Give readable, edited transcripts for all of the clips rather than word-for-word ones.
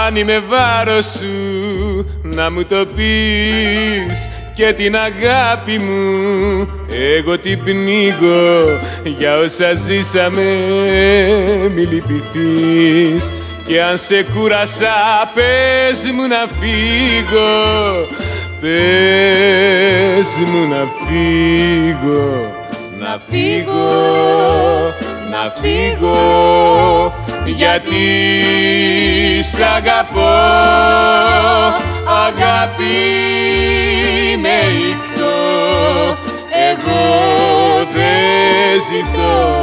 αν είμαι βάρος σου να μου το πεις, και την αγάπη μου εγώ την πνίγω. Για όσα ζήσαμε μη λυπηθείς, και αν σε κούρασα πες μου να φύγω, πες μου να φύγω, να φύγω, να φύγω, γιατί σ' αγαπώ, αγάπη με ηχτώ, εγώ δεν ζητώ.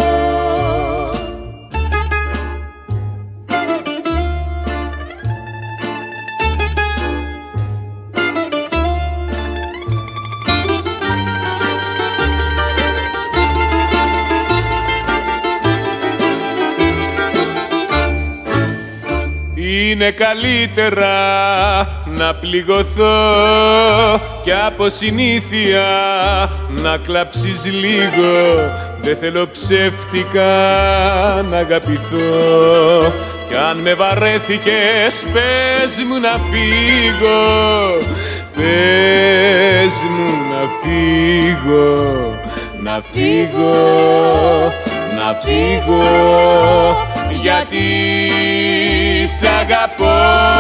Είναι καλύτερα να πληγωθώ κι από συνήθεια να κλάψεις λίγο. Δεν θέλω ψεύτικα να αγαπηθώ, κι αν με βαρέθηκες πες μου να φύγω, πες μου να φύγω, να φύγω, να φύγω, γιατί σ' αγαπώ,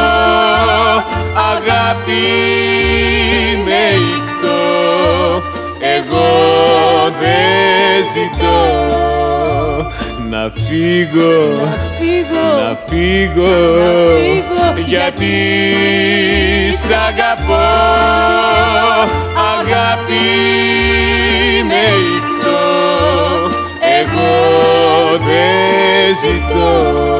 αγάπη με ηχτώ, εγώ δεν ζητώ. Να φύγω, να φύγω, γιατί σ' αγαπώ, αγάπη με ηχτώ, εγώ δεν ζητώ.